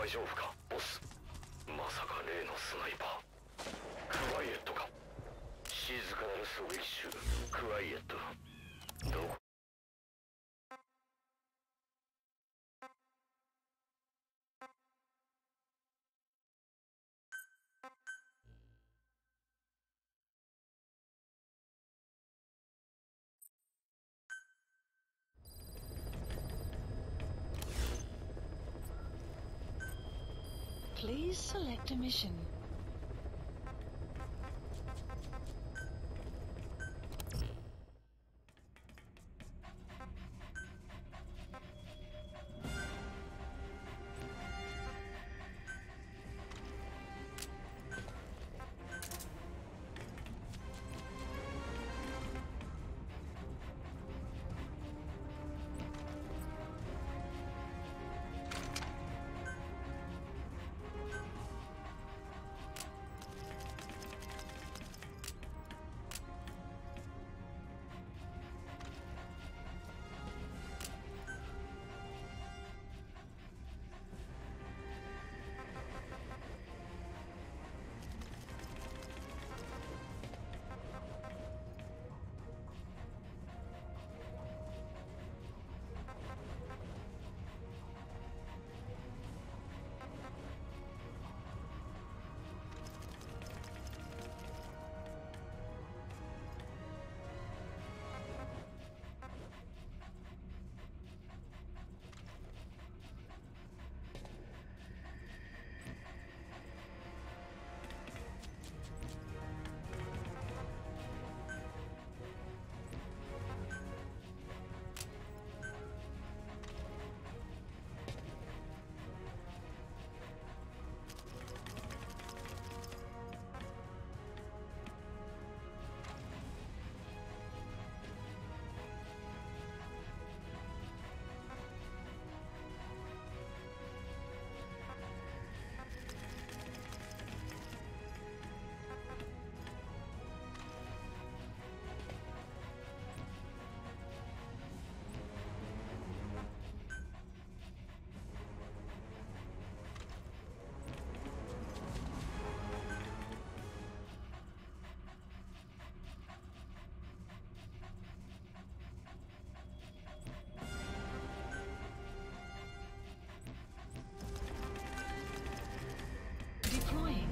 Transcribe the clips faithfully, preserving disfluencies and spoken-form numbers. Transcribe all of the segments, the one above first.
大丈夫かボス。まさか例のスナイパークワイエットか。静かなる狙撃手クワイエット。どこ Please select a mission. Deploying.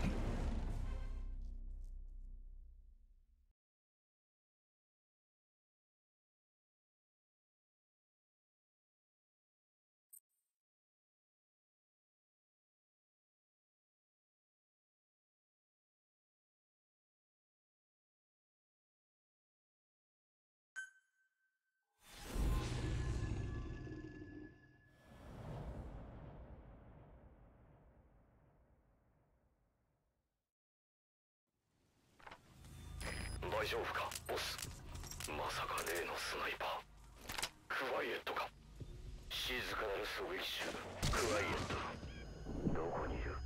大丈夫かボス。まさか例のスナイパークワイエットか。静かなる狙撃手クワイエット。どこにいる。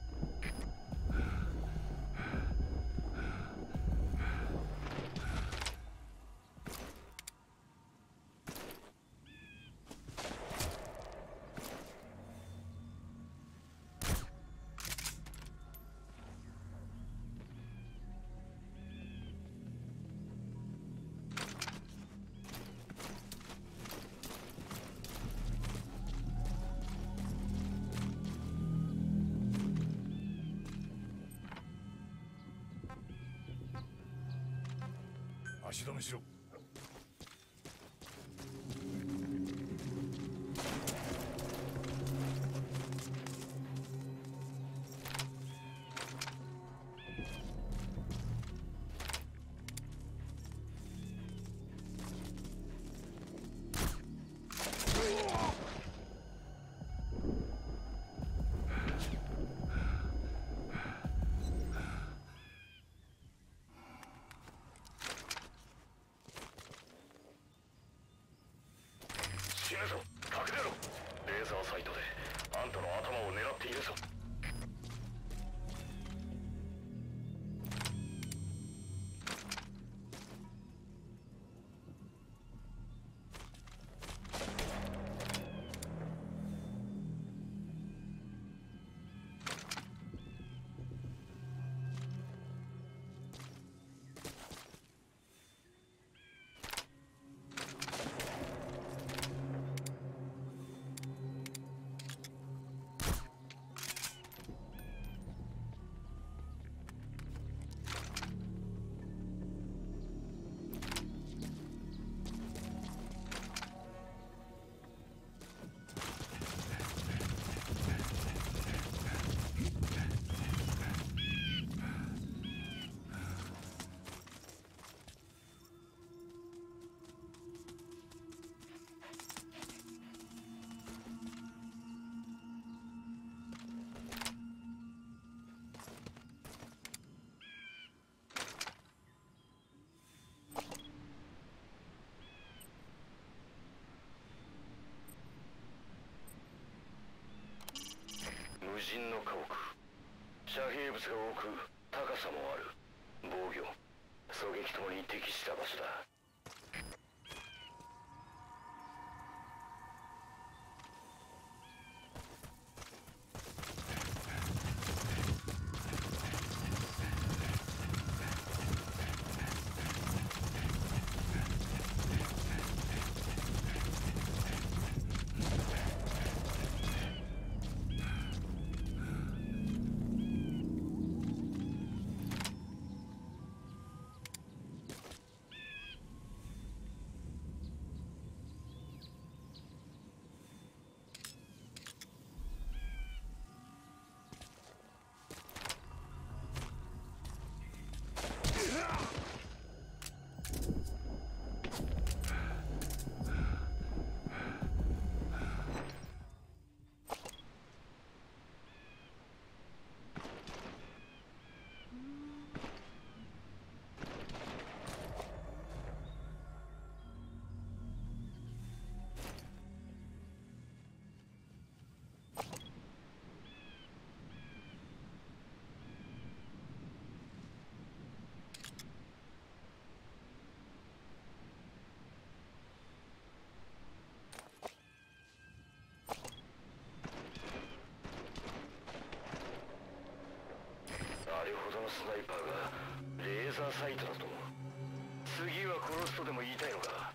足止めしろ。死ぬぞ、隠れろ。レーザーサイトであんたの頭を狙っているぞ。 物が多く高さもある。防御狙撃ともに適した場所だ。スナイパーがレーザーサイトだと。次は殺すとでも言いたいのか。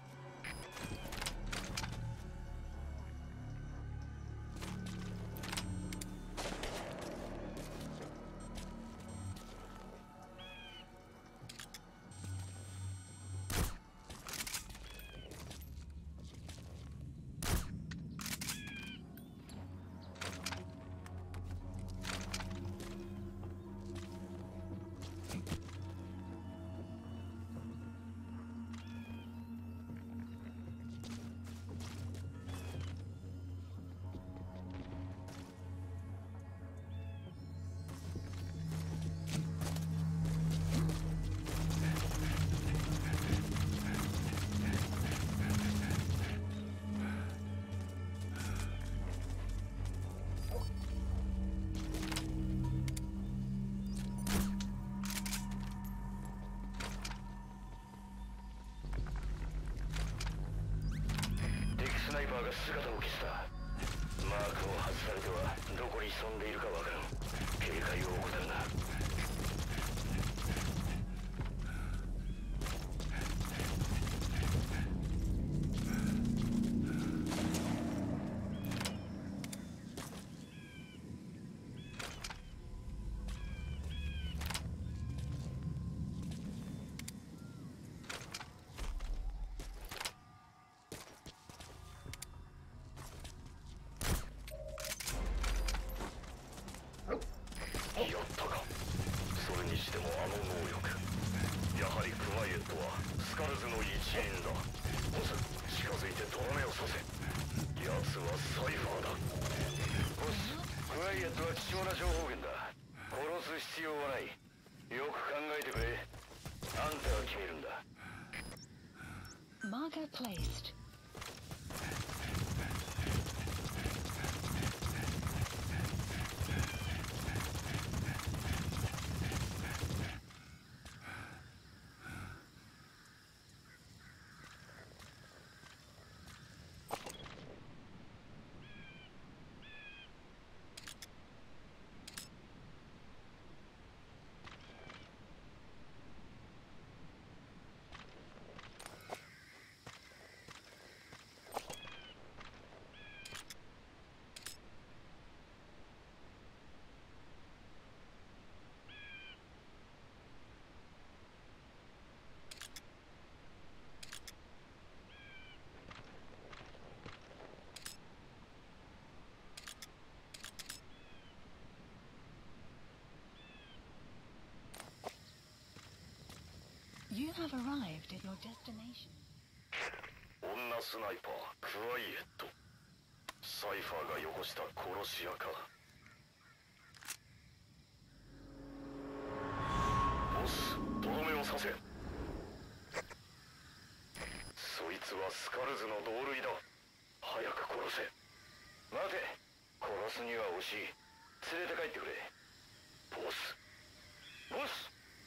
スナイパーが姿を消した。マークを外されてはどこに潜んでいるかわからん。警戒を怠るな。やったか。それにしてもあの能力、やはりクワイエットはスカルズの一員だ。ボス、近づいてとどめを刺せ。奴はサイファーだ。ボス、クワイエットは貴重な情報源だ。殺す必要はない。よく考えてくれ。あんたが決めるんだ。 Marker placed. You have arrived at your destination. 女スナイパー、クワイエット。サイファーがよこした殺し屋か。ボス、とどめを刺せ。そいつはスカルズの同類だ。早く殺せ。待て、殺すには惜しい。連れて帰ってくれ。ボス、 ボス。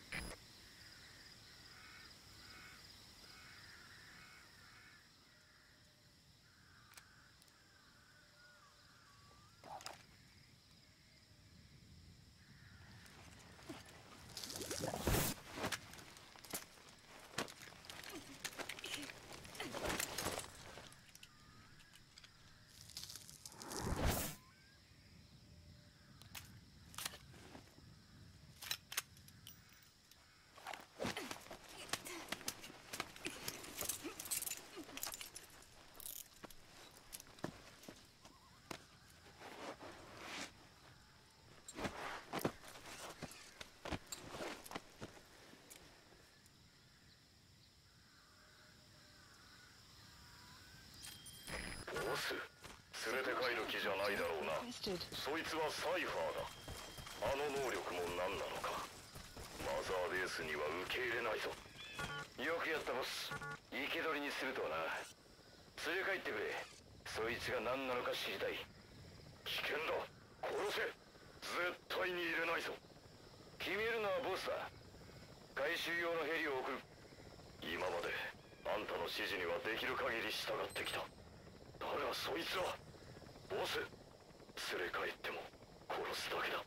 ボス、連れて帰る気じゃないだろうな。 Requested. そいつはサイファーだ。あの能力も何なのか。マザーベースには受け入れないぞ。よくやったボス。生け捕りにするとはな。連れ帰ってくれ。そいつが何なのか知りたい。危険だ。殺せ。絶対に入れないぞ。決めるのはボスだ。回収用のヘリを送る。今まであんたの指示にはできる限り従ってきた。だがそいつはボス、連れ帰っても殺すだけだ。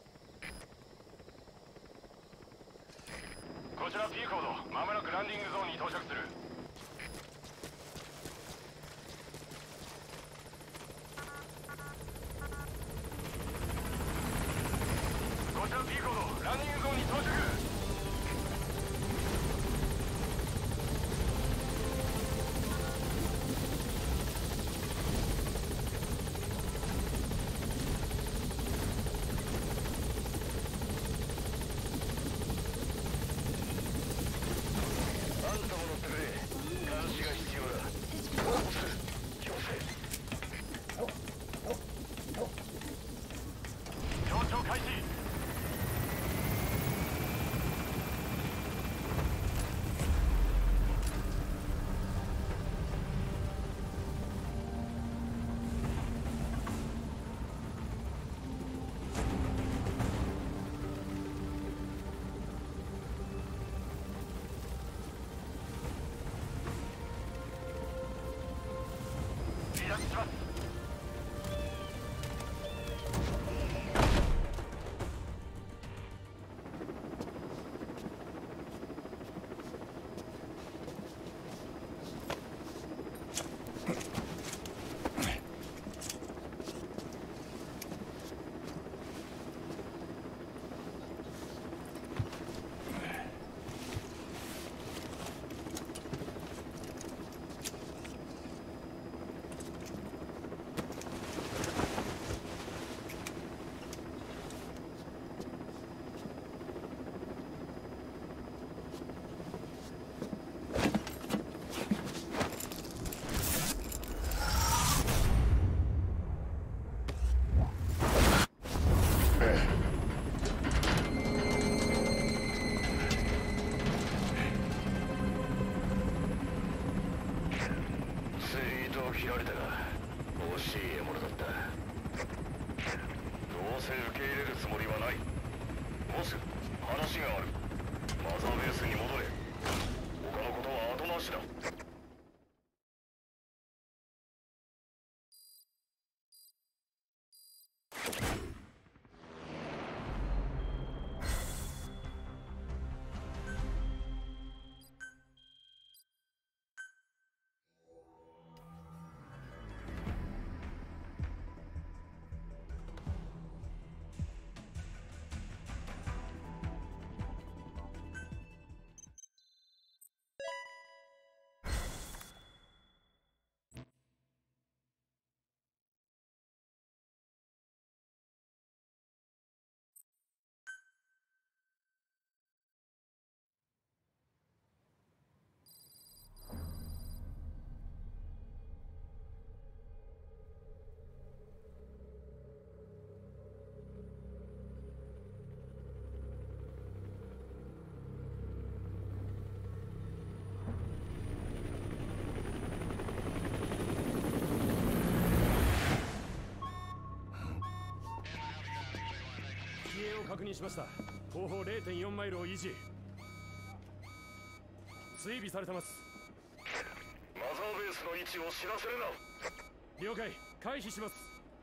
こちら P コード、まもなくランディングゾーンに到着する。こちら P コード、ランディングゾーンに到着。 切られたが惜しい獲物だった。どうせ受け入れるつもりはない。ボス、話がある。マザーベースに戻れ。他のことは後回しだ。 確認しました。 後方 れいてんよん マイルを維持。追尾されてます。 マザーベースの位置を知らせるな。 了解。回避します。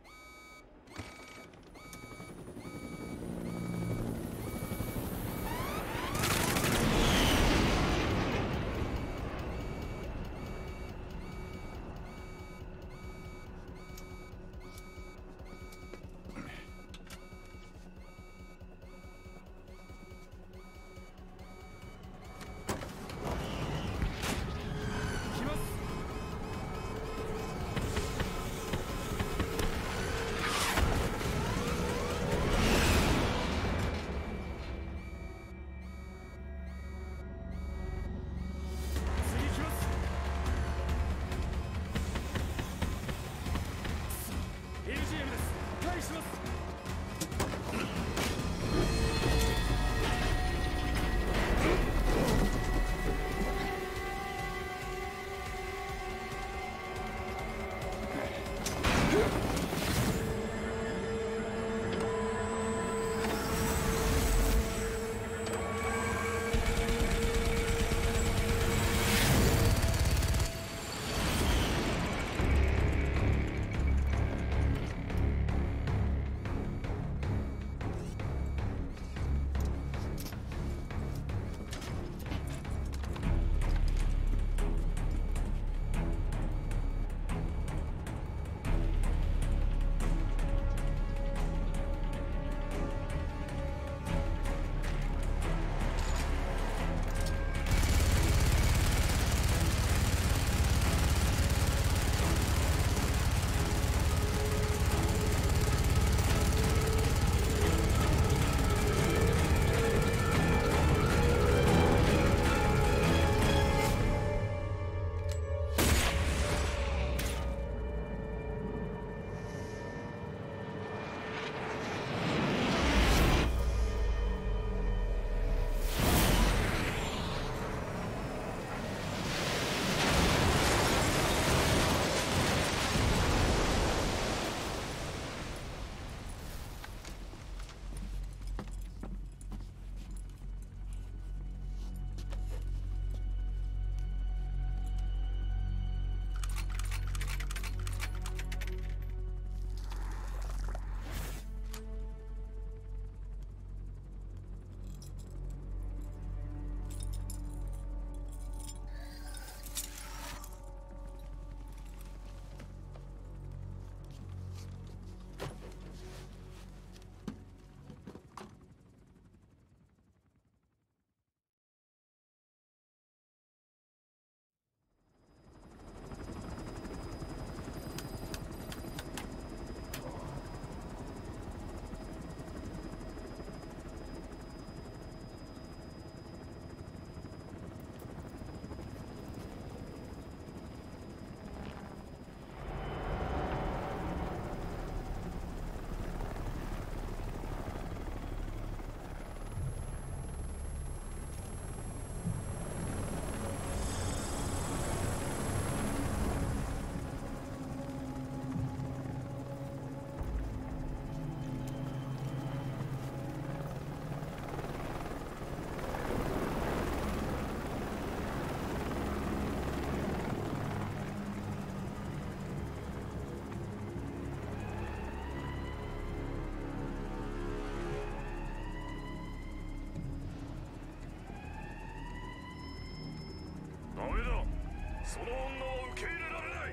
その女は受け入れられない。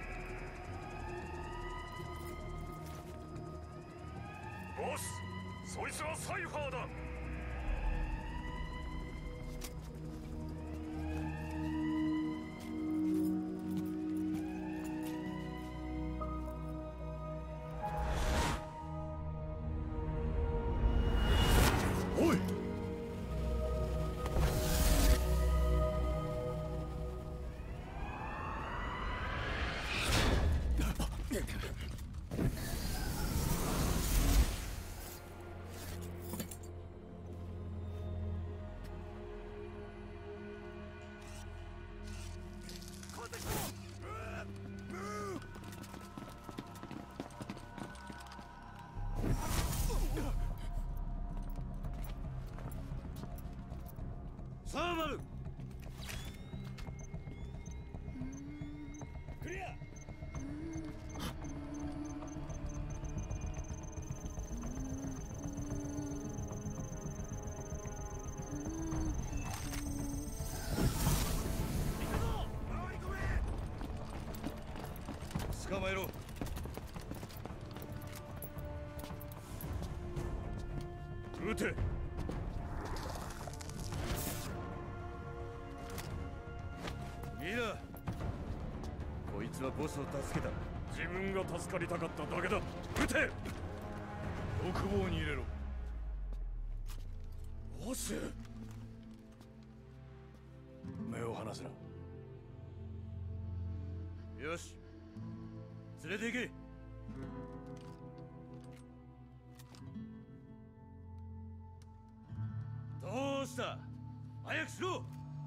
ボス、そいつはサイファーだ。おい。 サーバルクリア。捕まえろ。撃て。いいな。こいつはボスを助けた。 自分が助かりたかっただけだ。撃て。 独房に入れろ。 ボス。 目を離すな。よし、連れて行け。どうした？早くしろ。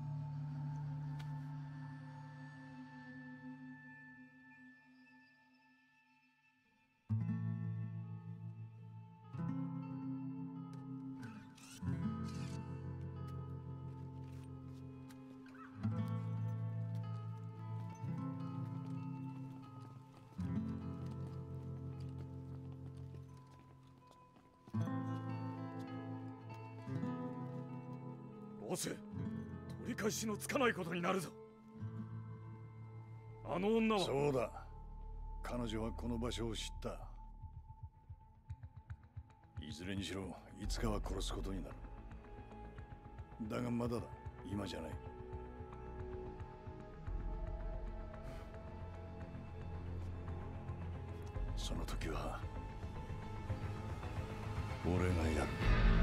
ボス、取り返しのつかないことになるぞ。あの女は。 そうだ、彼女はこの場所を知った。いずれにしろいつかは殺すことになる。だがまだだ、今じゃない。その時は俺がやる。